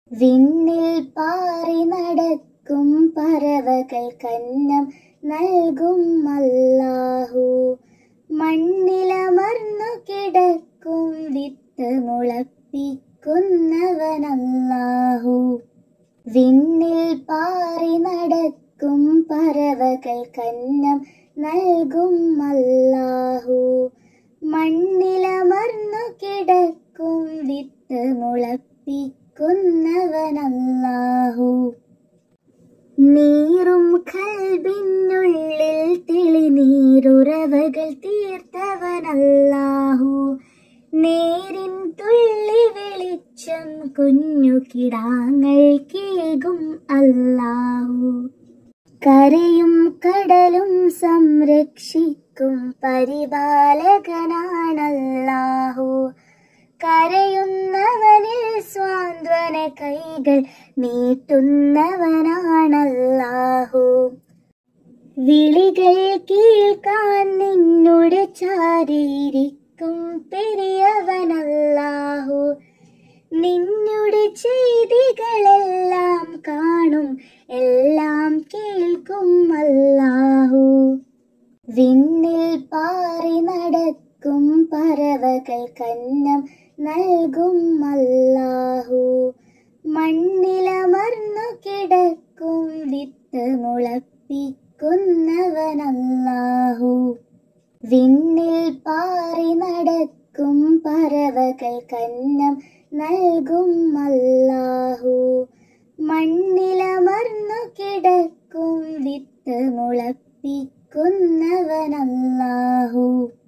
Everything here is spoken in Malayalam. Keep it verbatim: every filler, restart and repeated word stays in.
വിണ്ണിൽ പാറി നടക്കും പറവകൾക്കന്നം നൽകും അല്ലാഹു. മണ്ണിലമർന്നു കിടക്കും വിത്ത് മുളപ്പിക്കുന്നവനല്ലാഹു. വിണ്ണിൽ പാറി നടക്കും പറവകൾക്കന്നം നൽകും അല്ലാഹു. മണ്ണിലമർന്നു കിടക്കും വിത്ത് മുളപ്പിക്കുന്നവനല്ലാഹു. നീറും ഖൽബിനുള്ളിൽ തെളിനീരുറവകൾ തീർത്തവനല്ലാഹു. നേരിൻ തുള്ളി വെളിച്ചം കുഞ്ഞു കിടാങ്ങൾക്കേകും അല്ലാഹു. കരയും കടലും സംരക്ഷിക്കും പരിപാലകനാണല്ലാഹു. കരയുന്നവനിൽ സ്വാന്തന കൈകൾ നീട്ടുന്നവനാണല്ലാഹു. വിളികൾ കേൾക്കാൻ നിന്നോട് ചാരിയിരിക്കും പെരിയവനല്ലാഹു. നിന്നോട് ചെയ്തികളെല്ലാം കാണും, എല്ലാം കേൾക്കും അല്ലാഹു. വിണ്ണിൽ പാറി നടക്കും പറവകൾക്കന്നം നൽകും അല്ലാഹു. മണ്ണിലമർന്നു കിടക്കും വിത്ത് മുളപ്പിക്കുന്നവനല്ലാഹു. വിണ്ണിൽ പാറി നടക്കും പറവകൾക്കന്നം നൽകും അല്ലാഹു. മണ്ണിലമർന്നു കിടക്കും വിത്ത് മുളപ്പിക്കുന്നവനല്ലാഹു.